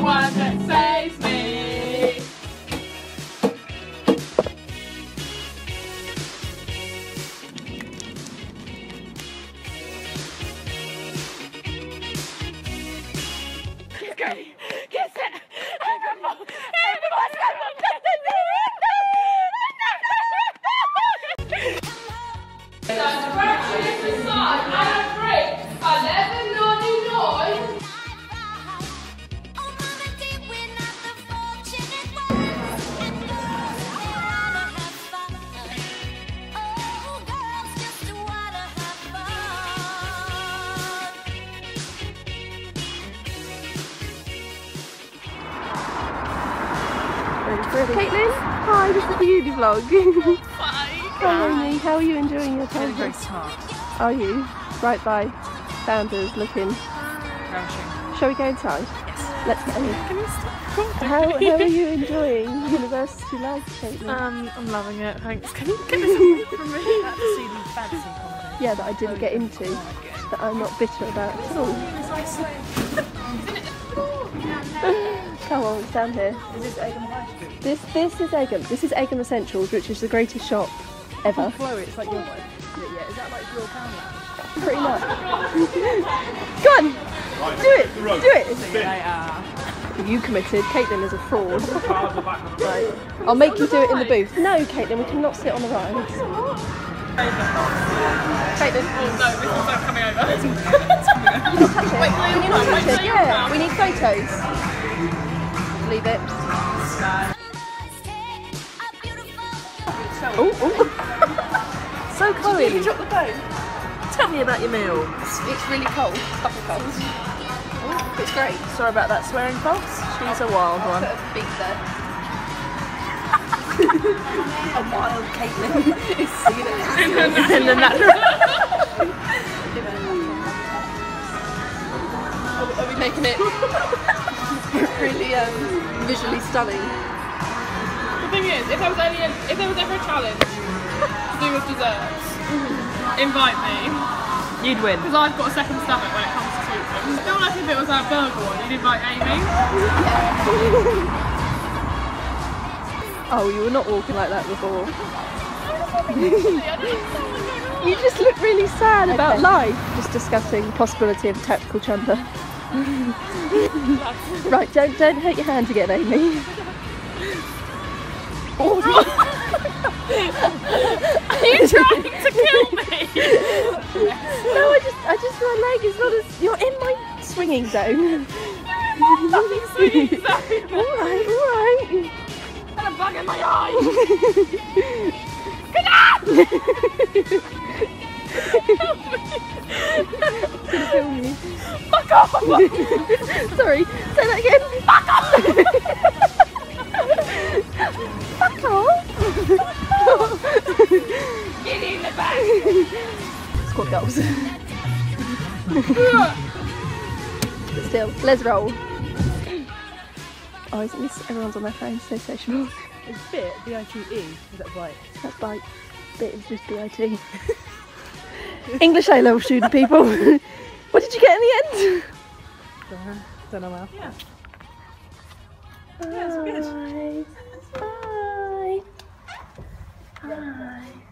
one that saves me. Kiss it! So scratch this aside and a break. 11 naughty noise. Caitlin, hi, this is the uni vlog. Hi Amy, how are you enjoying your time? Very smart. Are you? Right by Founders looking. Ravishing. Shall we go inside? Yes. Let's go. Can you stop? How are you enjoying university life, Caitlin? I'm loving it, thanks. Can you get this away from me? That's the fancy comedy. Yeah, that I didn't get into, that I'm not bitter about at all. Come on, it's down here. Is this Egham High Street? This is Egham. This is Egham Essentials, which is the greatest shop ever. Chloe, it's like your life. Yeah, is that like your Poundland? Pretty much. Go on! Do it! Do it! You committed. Caitlin is a fraud. Right. I'll make you do it in the booth. No, Caitlin, we cannot sit on the rides. Caitlin. Oh no, this one's not coming over. Can you touch it? Can you not touch it? Yeah, we need photos. Leave it. Oh, So Chloe, you dropped the phone. Tell me about your meal. it's really cold. Couple colds. Oh, it's great. Sorry about that swearing, folks. She's a wild one. Put a beat there. A wild Caitlin. And then that. Are we making it really visually stunning? The thing is, if there was ever a challenge to do with desserts, invite me. You'd win. Because I've got a second stomach when it comes to sweet things. I feel like if it was that burger one, you'd invite Amy. Oh, you were not walking like that before. You just look really sad about life. Just discussing possibility of a tactical chamber. Right, don't hurt your hand again, Amy. Oh. Are you trying to kill me? No, I just my leg is not as you're in my swinging zone. Fucking sweet. Alright. And a bug in my eye. Gonna film you. Fuck off! Sorry, say that again. Fuck off! Fuck off. Get in the back! Squad goals. But still, let's roll. Oh, isn't this? Everyone's on their phones, so sociable. Is bit B-I-T-E? Is that bite? That's bite. Bit is just B-I-T. English A-level student, people. What did you get in the end? Don't know well. Yeah. Yeah, it's good. Bye. Bye. Bye.